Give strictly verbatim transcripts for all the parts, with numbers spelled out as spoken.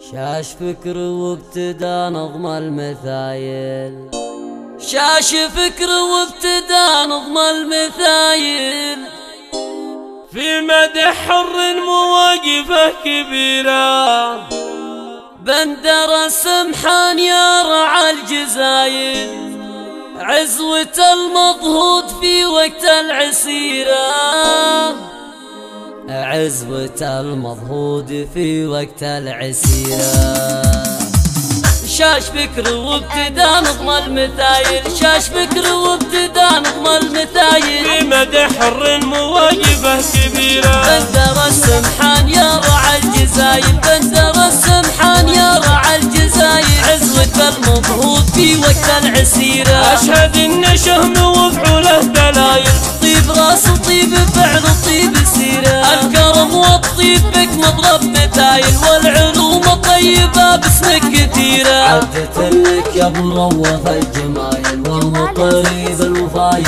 شاش فكر وابتدى نظم المثايل، شاش فكر وابتدى نظم المثايل، في مدح حر مواقفه كبيرة، بندر سمحان يا رعى الجزايل، عزوة المضهود في وقت العسيرة، عزوة المضهود في وقت العسيرة. شاش فكر وابتدى نظم المثايل، شاش فكر وابتدى نظم المثايل، في مدح حر مواقفه كبيرة، بندر السمحان يا رعى الجزايل، بندر السمحان يا رعى الجزايل، عزوة المضهود في وقت العسيرة. أشهد إن شهم وفعله دلايل، طيب راس طيب فعل طيب سيرة، الكرم والطيب بك مضرب مثايل، والعلوم الطيبة باسمك كثيرة. عدت لك يا ابو روض الجمايل، والمطريب الوفايل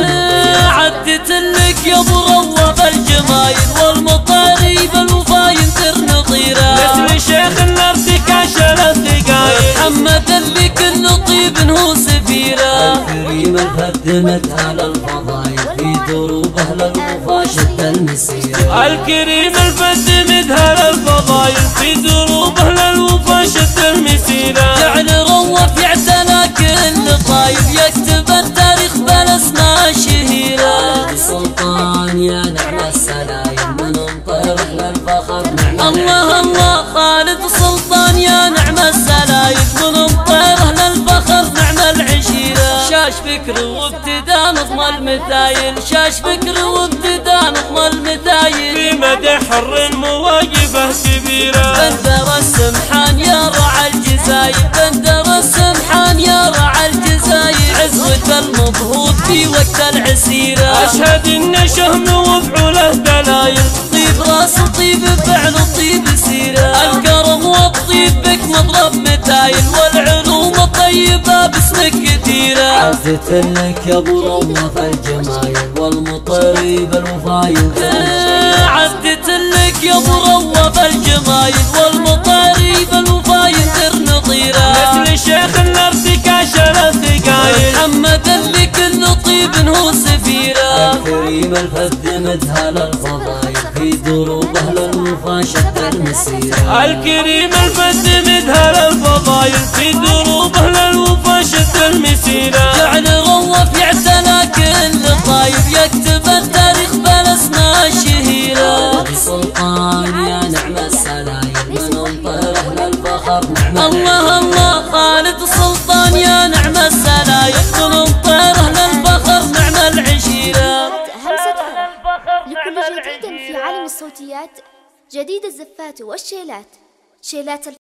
عدت لك يا ابو روض الجمايل، والمطريب الوفايل تر نظيرة. مثل شيخ الارتكاش الثقايل، محمد اللي كل طيب هو سفيرة. الكريم الفدمت على الفضايل، في دروبه للوفا شد المسيرة. الكريم الفدمت على الفضايل، في دروبه للوفا شد المسيرة. جعل روف يعتنى كل طايب، يكتب التاريخ بالاسماء الشهيرة. سلطان يا نعم السلايل، من انطرح للفخر نعم الله الله. خالد سلطان يا نعم السلايل، من انطرح للفخر نعم العشيرة. شاش فكر وابتدى نظم المثايل، شاش فكر وابتدى نظم المثايل، في مدح حر مواقفه كبيرة، بندر السمحان يا رعى الجزايل، بندر السمحان يا رعى الجزايل، عزوة المضهود في وقت العسيرة. أشهد إن شهم وفعله دلايل، طيب راس طيب فعل طيب سيرة، الكرم والطيب بك مضرب مثايل، والعلوم الطيبة باسمك كثيرة. عزت لك يا ابو روض الجمايل، والمطريب الوفايل عدت لك يا ابو روض الجمايل، والمطريب الوفايل تر نظيرة. مثل شيخ الارتكاش الثقايل، محمد اللي كل طيب هو سفيرة. الكريم الفدمت على الفضايل، في دروبه للوفا شد المسيرة. الكريم الفدمت على الفضايل، في دروبه للوفا شد المسيرة. جعل روف يعتنى كل طايب، يكتب التاريخ بالاسماء الشهيرة. سلطان يا نعم السلايل، من انطرح للفخر نعم الله الله. خالد سلطان يا نعم السلايل، من انطرح للفخر نعم العشيرة. همسة لكل جديد في عالم الصوتيات، جديد الزفات والشيلات، شيلات